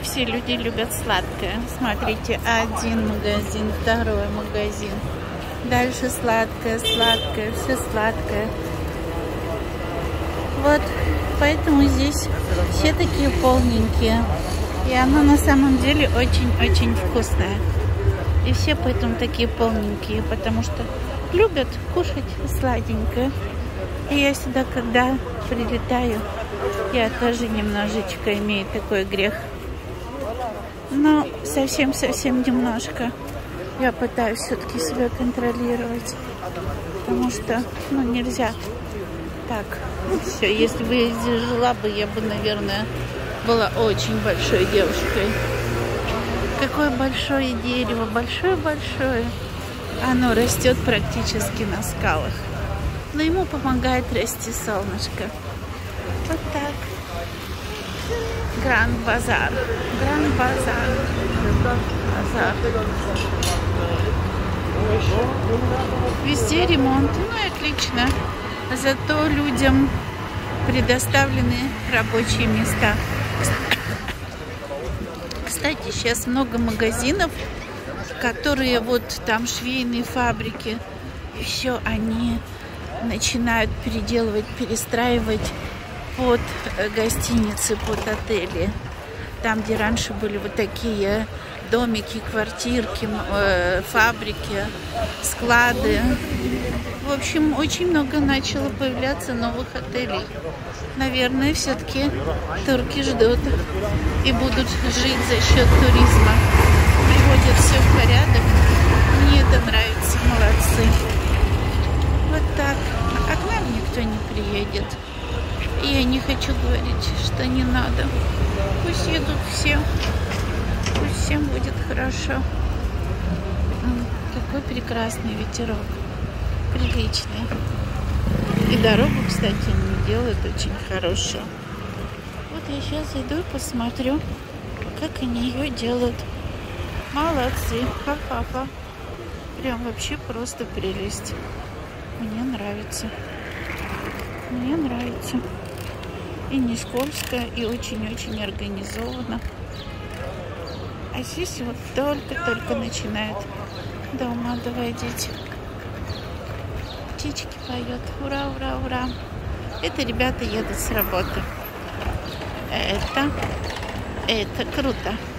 все люди любят сладкое. Смотрите, один магазин, второй магазин. Дальше сладкое, сладкое, все сладкое. Вот, поэтому здесь все такие полненькие. И оно на самом деле очень-очень вкусное. И все поэтому такие полненькие, потому что любят кушать сладенькое. И я сюда, когда прилетаю, я тоже немножечко имею такой грех. Но совсем-совсем немножко. Я пытаюсь все-таки себя контролировать. Потому что, ну, нельзя так. Все, если бы я здесь жила бы, я бы, наверное, была очень большой девушкой. Какое большое дерево, большое-большое. Оно растет практически на скалах. Но ему помогает расти солнышко. Вот так. Гранд-базар. Гранд-базар. Базар. Везде ремонт. Ну и отлично. Зато людям предоставлены рабочие места. Кстати, сейчас много магазинов, которые вот там швейные фабрики. И все они начинают переделывать, перестраивать под гостиницы, под отели. Там, где раньше были вот такие домики, квартирки, фабрики, склады. В общем, очень много начало появляться новых отелей. Наверное, все-таки турки ждут и будут жить за счет туризма. Приводят все в порядок. Мне это нравится, молодцы. Вот так. А к нам никто не приедет. И я не хочу говорить, что не надо. Пусть едут все. Пусть всем будет хорошо. Какой прекрасный ветерок. Приличный. И дорогу, кстати, они делают очень хорошую. Вот я сейчас зайду и посмотрю, как они ее делают. Молодцы. Ха-ха-ха. Прям вообще просто прелесть. Мне нравится. Мне нравится. И не скользко, и очень-очень организованно. А здесь вот только-только начинает до ума доводить. Птички поют. Ура, ура, ура. Это ребята едут с работы. Это круто.